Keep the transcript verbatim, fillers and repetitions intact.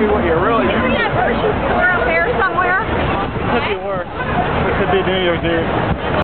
be what you're really. Is we at grocery store up there somewhere? Could be worse. It could be New Year's Eve.